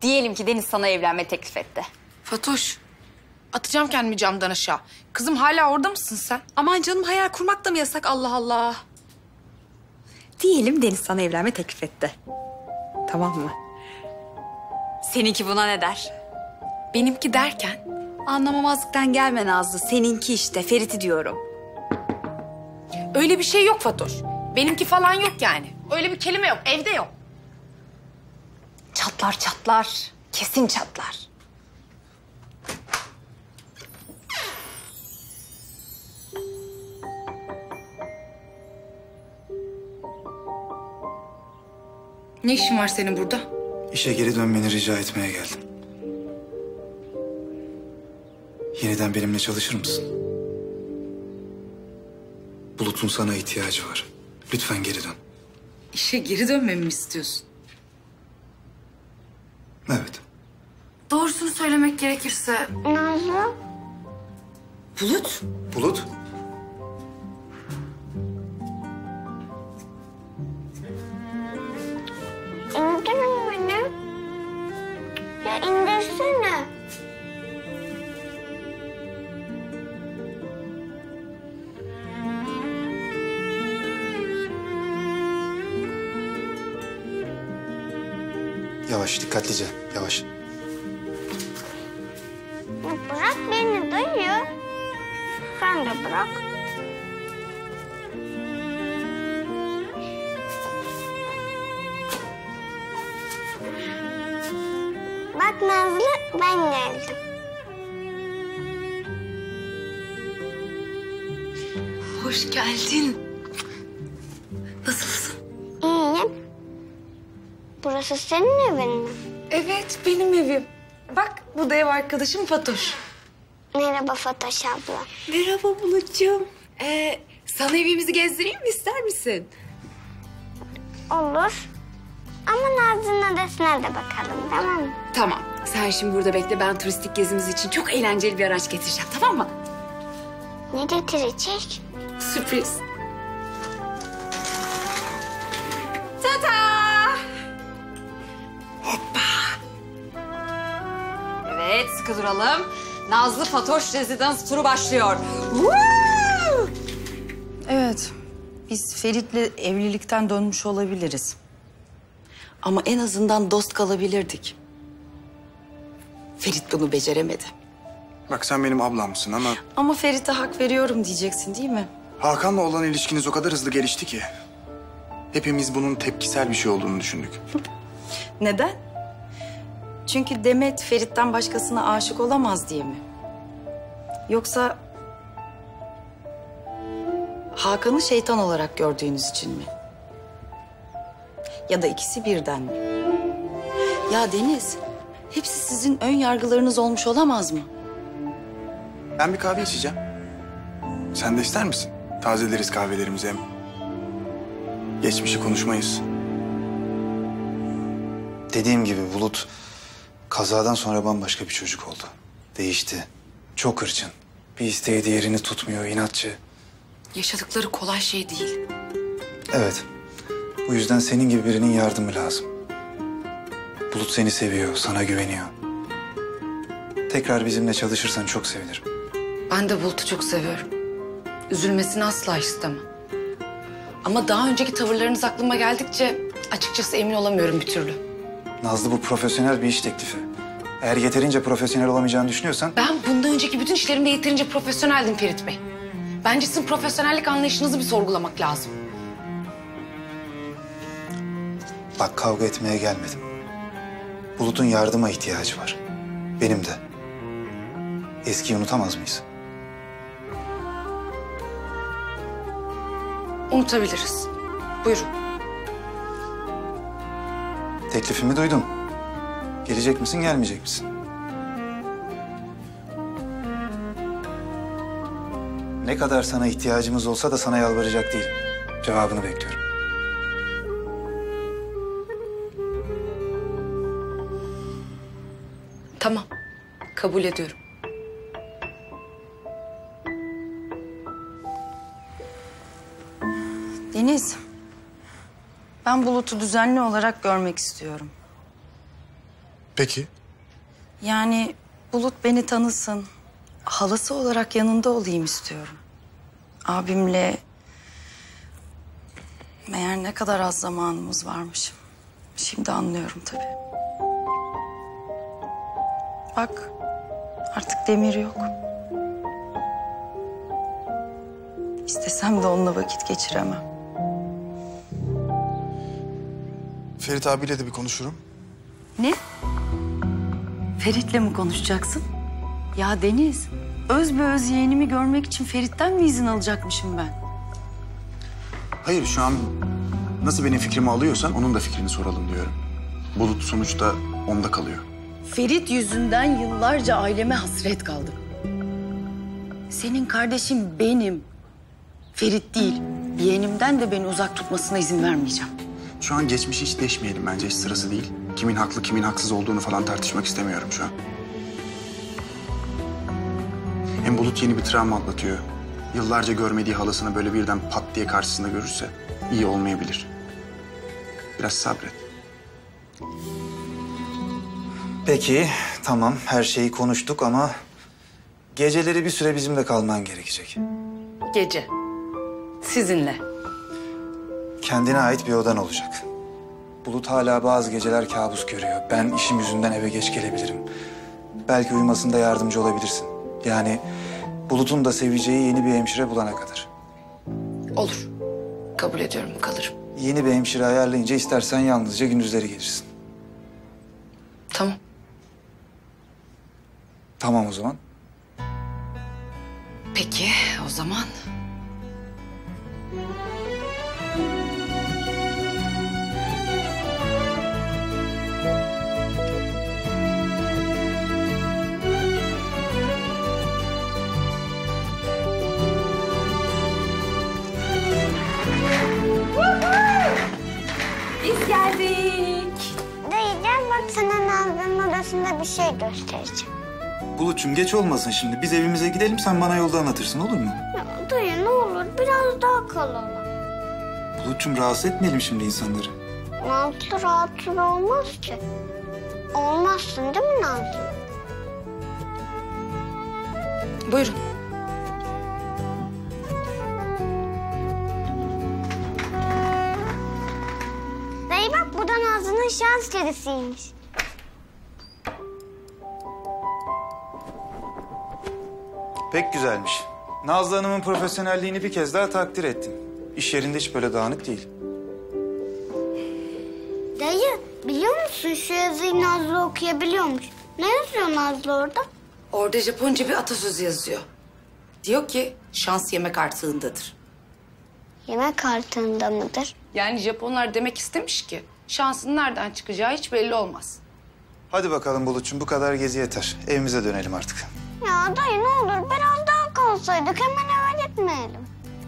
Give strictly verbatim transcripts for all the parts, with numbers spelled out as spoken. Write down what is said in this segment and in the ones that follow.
Diyelim ki Deniz sana evlenme teklif etti. Fatoş, atacağım kendimi camdan aşağı. Kızım hala orada mısın sen? Aman canım, hayal kurmak da mı yasak, Allah Allah. Diyelim Deniz sana evlenme teklif etti. Tamam mı? Seninki buna ne der? Benimki derken? Anlamamazlıktan gelme Nazlı. Seninki işte, Ferit'i diyorum. Öyle bir şey yok Fatoş. Benimki falan yok yani. Öyle bir kelime yok, evde yok. Çatlar çatlar. Kesin çatlar. Ne işin var senin burada? İşe geri dönmeni rica etmeye geldim. Yeniden benimle çalışır mısın? Bulut'un sana ihtiyacı var. Lütfen geri dön. İşe geri dönmemi mi istiyorsun? Evet. Doğrusunu söylemek gerekirse... Nazlı. Bulut. Bulut? İndirin beni. Ya indirsene. Yavaş, dikkatlice. Yavaş. Ya bırak beni dayı. Sen de bırak. Bak Nazlı, ben geldim. Hoş geldin. Nasılsın? İyiyim. Burası senin evin mi? Evet, benim evim. Bak, bu da ev arkadaşım Fatoş. Merhaba Fatoş abla. Merhaba Bulutcuğum. Ee, sana evimizi gezdireyim mi, ister misin? Olur. Ama Nazlı'nın odasına da bakalım, tamam mı? Tamam. Sen şimdi burada bekle. Ben turistik gezimiz için çok eğlenceli bir araç getireceğim, tamam mı? Ne getirecek? Sürpriz. Tata! Evet, sıkı duralım. Nazlı Fatoş Residence turu başlıyor. Evet, biz Ferit'le evlilikten dönmüş olabiliriz. Ama en azından dost kalabilirdik. Ferit bunu beceremedi. Bak sen benim ablamsın ama Ama Ferit'e hak veriyorum diyeceksin değil mi? Hakan'la olan ilişkiniz o kadar hızlı gelişti ki hepimiz bunun tepkisel bir şey olduğunu düşündük. Neden? Çünkü Demet Ferit'ten başkasına aşık olamaz diye mi? Yoksa Hakan'ı şeytan olarak gördüğünüz için mi? Ya da ikisi birden mi? Ya Deniz, hepsi sizin ön yargılarınız olmuş olamaz mı? Ben bir kahve içeceğim. Sen de ister misin? Tazeleriz kahvelerimizi hem. Geçmişi konuşmayız. Dediğim gibi Bulut kazadan sonra bambaşka bir çocuk oldu. Değişti. Çok hırçın. Bir isteği diğerini tutmuyor, inatçı. Yaşadıkları kolay şey değil. Evet. Bu yüzden senin gibi birinin yardımı lazım. Bulut seni seviyor, sana güveniyor. Tekrar bizimle çalışırsan çok sevinirim. Ben de Bulut'u çok seviyorum. Üzülmesini asla istemem. Ama daha önceki tavırlarınız aklıma geldikçe açıkçası emin olamıyorum bir türlü. Nazlı, bu profesyonel bir iş teklifi. Eğer yeterince profesyonel olamayacağını düşünüyorsan... Ben bundan önceki bütün işlerimde yeterince profesyoneldim Ferit Bey. Bence sizin profesyonellik anlayışınızı bir sorgulamak lazım. Bak, kavga etmeye gelmedim. Bulut'un yardıma ihtiyacı var. Benim de. Eskiyi unutamaz mıyız? Unutabiliriz. Buyurun. Teklifimi duydun. Gelecek misin, gelmeyecek misin? Ne kadar sana ihtiyacımız olsa da sana yalvaracak değilim. Cevabını bekliyorum. Tamam. Kabul ediyorum. Deniz, ben Bulut'u düzenli olarak görmek istiyorum. Peki. Yani Bulut beni tanısın. Halası olarak yanında olayım istiyorum. Abimle meğer ne kadar az zamanımız varmış. Şimdi anlıyorum tabii. Bak artık Demir yok. İstesem de onunla vakit geçiremem. Ferit abiyle de bir konuşurum. Ne? Ferit'le mi konuşacaksın? Ya Deniz, öz be öz yeğenimi görmek için Ferit'ten mi izin alacakmışım ben? Hayır, şu an nasıl benim fikrimi alıyorsan onun da fikrini soralım diyorum. Bulut sonuçta onda kalıyor. Ferit yüzünden yıllarca aileme hasret kaldım. Senin kardeşin benim. Ferit değil. Yeğenimden de beni uzak tutmasına izin vermeyeceğim. Şu an geçmişi hiç deşmeyelim bence, hiç sırası değil. Kimin haklı, kimin haksız olduğunu falan tartışmak istemiyorum şu an. Hem Bulut yeni bir travma atlatıyor. Yıllarca görmediği halasını böyle birden pat diye karşısında görürse iyi olmayabilir. Biraz sabret. Peki, tamam. Her şeyi konuştuk ama geceleri bir süre bizimle kalman gerekecek. Gece. Sizinle. Kendine ait bir odan olacak. Bulut hala bazı geceler kabus görüyor. Ben işim yüzünden eve geç gelebilirim. Belki uyumasında yardımcı olabilirsin. Yani Bulut'un da seveceği yeni bir hemşire bulana kadar. Olur. Kabul ediyorum, kalırım. Yeni bir hemşire ayarlayınca istersen yalnızca gündüzleri gelirsin. Tamam. Tamam o zaman. Peki, o zaman. Biz geldik. Dayıcan bak sana Nazlı'nın odasında bir şey göstereceğim. Bulut'cum geç olmasın şimdi. Biz evimize gidelim, sen bana yolda anlatırsın, olur mu? Ya dayı ne olur biraz daha kalalım. Bulut'cum rahatsız etmeyelim şimdi insanları. Nazlı rahatsız olmaz ki. Olmazsın değil mi Nazlı? Buyurun. Dayı bak bu da Nazlı'nın şans kedisiymiş. Pek güzelmiş. Nazlı Hanım'ın profesyonelliğini bir kez daha takdir ettim. İş yerinde hiç böyle dağınık değil. Dayı biliyor musun şu yazıyı Nazlı okuyabiliyormuş. Ne yazıyor Nazlı orada? Orada Japonca bir atasözü yazıyor. Diyor ki şans yemek artığındadır. Yemek artığında mıdır? Yani Japonlar demek istemiş ki şansın nereden çıkacağı hiç belli olmaz. Hadi bakalım Bulut'cum, bu kadar gezi yeter. Evimize dönelim artık. Ya dayı ne olur biraz daha kalsaydık hemen eve gitmeyelim.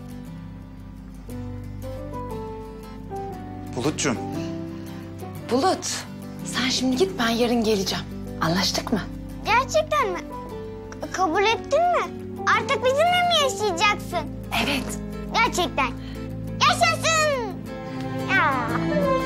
Bulut'cum. Bulut, sen şimdi git, ben yarın geleceğim. Anlaştık mı? Gerçekten mi? K- kabul ettin mi? Artık bizimle mi yaşayacaksın? Evet. Gerçekten. Yaşasın! Ya.